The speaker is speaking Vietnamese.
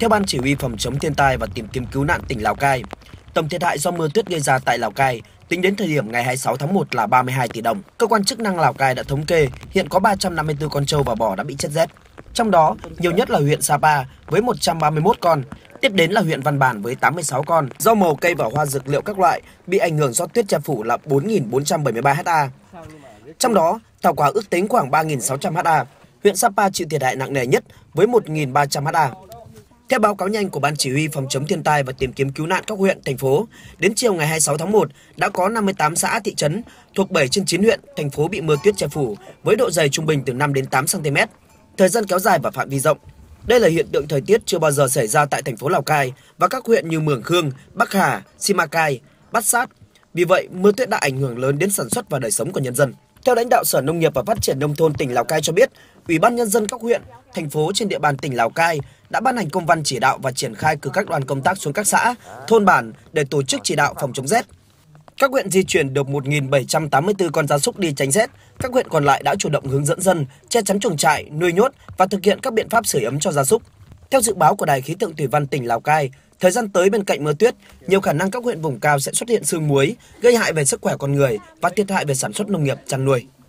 Theo Ban Chỉ huy Phòng chống thiên tai và tìm kiếm cứu nạn tỉnh Lào Cai, tổng thiệt hại do mưa tuyết gây ra tại Lào Cai tính đến thời điểm ngày 26 tháng 1 là 32 tỷ đồng. Cơ quan chức năng Lào Cai đã thống kê hiện có 354 con trâu và bò đã bị chết rét. Trong đó, nhiều nhất là huyện Sapa với 131 con, tiếp đến là huyện Văn Bản với 86 con. Rau màu, cây và hoa dược liệu các loại bị ảnh hưởng do tuyết che phủ là 4.473 ha. Trong đó, thảo quả ước tính khoảng 3.600 ha. Huyện Sapa chịu thiệt hại nặng nề nhất với 1.300 ha. Theo báo cáo nhanh của Ban Chỉ huy Phòng chống thiên tai và tìm kiếm cứu nạn các huyện, thành phố, đến chiều ngày 26 tháng 1 đã có 58 xã, thị trấn thuộc 7 trên 9 huyện, thành phố bị mưa tuyết che phủ với độ dày trung bình từ 5 đến 8 cm. Thời gian kéo dài và phạm vi rộng. Đây là hiện tượng thời tiết chưa bao giờ xảy ra tại thành phố Lào Cai và các huyện như Mường Khương, Bắc Hà, Simacai, Bát Sát. Vì vậy, mưa tuyết đã ảnh hưởng lớn đến sản xuất và đời sống của nhân dân. Theo lãnh đạo Sở Nông nghiệp và Phát triển Nông thôn tỉnh Lào Cai cho biết, Ủy ban Nhân dân các huyện, thành phố trên địa bàn tỉnh Lào Cai đã ban hành công văn chỉ đạo và triển khai cử các đoàn công tác xuống các xã, thôn bản để tổ chức chỉ đạo phòng chống rét. Các huyện di chuyển được 1.784 con gia súc đi tránh rét, các huyện còn lại đã chủ động hướng dẫn dân che chắn chuồng trại, nuôi nhốt và thực hiện các biện pháp sưởi ấm cho gia súc. Theo dự báo của Đài khí tượng thủy văn tỉnh Lào Cai, thời gian tới bên cạnh mưa tuyết, nhiều khả năng các huyện vùng cao sẽ xuất hiện sương muối, gây hại về sức khỏe con người và thiệt hại về sản xuất nông nghiệp, chăn nuôi.